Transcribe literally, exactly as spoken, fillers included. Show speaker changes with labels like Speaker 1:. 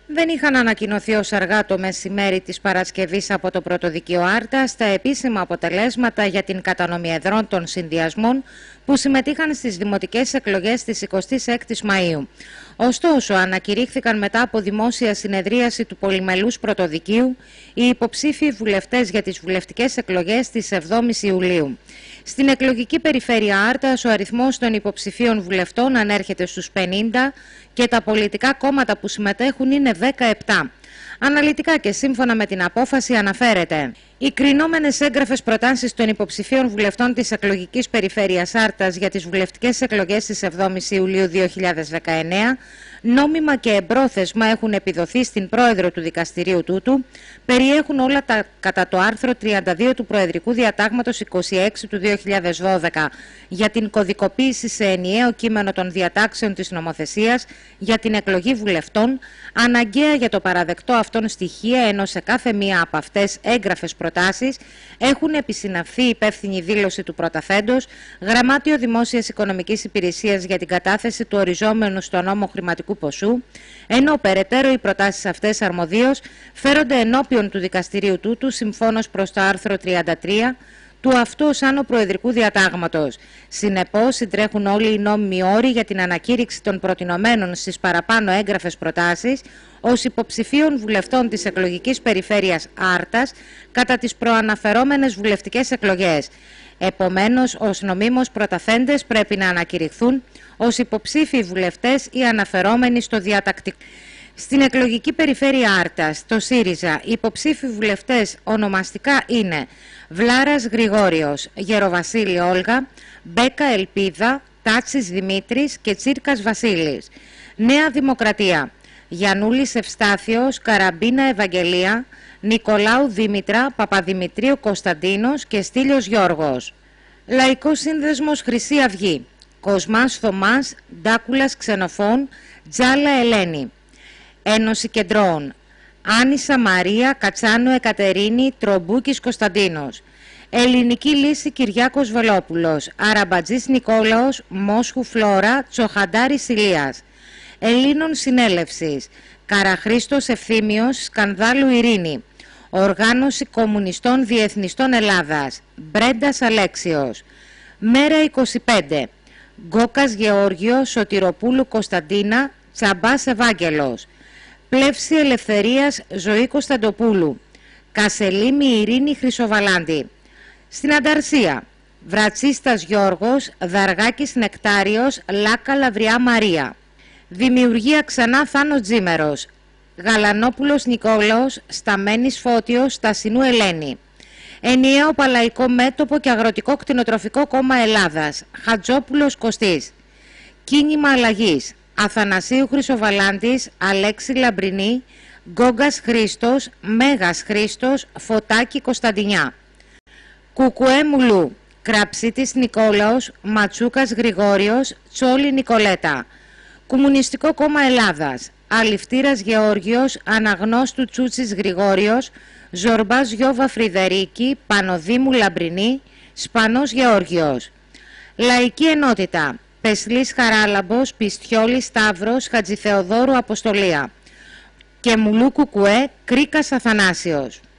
Speaker 1: Δεν είχαν ανακοινωθεί ως αργά το μεσημέρι της Παρασκευής από το Πρωτοδικείο Άρτας τα επίσημα αποτελέσματα για την κατανομή εδρών των συνδυασμών που συμμετείχαν στις δημοτικές εκλογές της εικοστής έκτης Μαΐου. Ωστόσο, ανακηρύχθηκαν μετά από δημόσια συνεδρίαση του Πολυμελούς Πρωτοδικείου οι υποψήφιοι βουλευτές για τις βουλευτικές εκλογές της εβδόμης Ιουλίου. Στην εκλογική περιφέρεια Άρτας, ο αριθμός των υποψηφίων βουλευτών ανέρχεται στους πενήντα και τα πολιτικά κόμματα που συμμετέχουν είναι δεκαεπτά. Αναλυτικά και σύμφωνα με την απόφαση αναφέρεται: οι κρινόμενες έγγραφες προτάσεις των υποψηφίων βουλευτών της εκλογικής περιφέρειας Άρτας για τις βουλευτικές εκλογές της εβδόμης Ιουλίου δύο χιλιάδες δεκαεννέα νόμιμα και εμπρόθεσμα έχουν επιδοθεί στην πρόεδρο του δικαστηρίου τούτου, περιέχουν όλα τα κατά το άρθρο τριάντα δύο του Προεδρικού Διατάγματος είκοσι έξι του δύο χιλιάδες δώδεκα για την κωδικοποίηση σε ενιαίο κείμενο των διατάξεων της νομοθεσίας για την εκλογή βουλευτών, αναγκαία για το παραδεκτό αυτών στοιχεία, ενώ σε κάθε μία από αυτές έγγραφες προτάσεις έχουν επισυναυθεί υπεύθυνη δήλωση του πρωταθέντος, γραμμάτιο Δημόσιας Οικονομικής Υπηρεσίας για την κατάθεση του οριζόμενου στο νόμο χρηματικού ποσού, ενώ περαιτέρω οι προτάσεις αυτές αρμοδίως φέρονται ενώπιον του δικαστηρίου τούτου συμφώνως προς το άρθρο τριάντα τρία του αυτού ως άνω Προεδρικού Διατάγματος. Συνεπώς, συντρέχουν όλοι οι νόμιμοι όροι για την ανακήρυξη των προτινομένων στις παραπάνω έγγραφες προτάσεις ως υποψηφίων βουλευτών της εκλογικής περιφέρειας Άρτας κατά τις προαναφερόμενες βουλευτικές εκλογές. Επομένως, ως νομίμως πρωταθέντες πρέπει να ανακηρυχθούν ως υποψήφιοι βουλευτές ή αναφερόμενοι στο διατακτικό. Στην εκλογική περιφέρεια Άρτας, το ΣΥΡΙΖΑ, οι υποψήφιοι βουλευτές ονομαστικά είναι Βλάρας Γρηγόριος, Γεροβασίλη Όλγα, Μπέκα Ελπίδα, Τάτσης Δημήτρης και Τσίρκας Βασίλης. Νέα Δημοκρατία, Γιαννούλης Ευστάθιος, Καραμπίνα Ευαγγελία, Νικολάου Δήμητρα, Παπαδημητρίου Κωνσταντίνος και Στήλιος Γιώργος. Λαϊκός Σύνδεσμος Χρυσή Αυγή, Κοσμάς Θωμάς, Ντάκουλας Ξενοφών, Τζάλα Ελένη. Ένωση Κεντρώων, Άνισα Μαρία, Κατσάνου Εκατερίνη, Τρομπούκης Κωνσταντίνος. Ελληνική Λύση Κυριάκος Βελόπουλος, Αραμπατζής Νικόλαος, Μόσχου Φλόρα, Τσοχαντάρης Ηλίας. Ελλήνων Συνέλευσης, Καραχρήστος Ευθύμιος, Σκανδάλου Ειρήνη. Οργάνωση Κομμουνιστών Διεθνιστών Ελλάδας, Μπρέντας Αλέξιος. Μέρα είκοσι πέντε, Γκόκας Γεώργιο, Σωτηροπούλου Κωνσταντίνα, Τσαμπάς Ευάγγελος. Πλεύση Ελευθερίας Ζωή Κωνσταντοπούλου, Κασελήμη Ειρήνη Χρυσοβαλάντη. Στην Ανταρσία, Βρατσίστας Γιώργος, Δαργάκης Νεκτάριος, Λάκα Λαβριά Μαρία. Δημιουργία Ξανά Θάνος Τζίμερος, Γαλανόπουλος Νικόλαος, Σταμένης Φώτιος, Στασινού Ελένη. Ενιαίο Παλαϊκό Μέτωπο και Αγροτικό Κτηνοτροφικό Κόμμα Ελλάδας, Χατζόπουλος Κωστής. Κίνημα Αλλαγής, Αθανασίου Χρυσοβαλάντης, Αλέξη Λαμπρινή, Γκόγκας Χρήστος, Μέγας Χρήστος, Φωτάκη Κωνσταντινιά. Κουκουέ Μουλού, Κραψίτης Νικόλαος, Ματσούκας Γρηγόριος, Τσόλη Νικολέτα. Κομμουνιστικό Κόμμα Ελλάδας, Αληφτήρας Γεώργιος, Αναγνώστου Τσούτσης Γρηγόριος, Ζορμπάς Γιώβα Φρυδερίκη, Πανοδήμου Λαμπρινή, Σπανός Γεώργιος. Λαϊκή Ενότητα, Πεσλής Χαράλαμπος, Πιστιόλης Σταύρος, Χατζηθεοδόρου Αποστολία. Και Μουλού Κουκουέ, Κρίκας Αθανάσιος.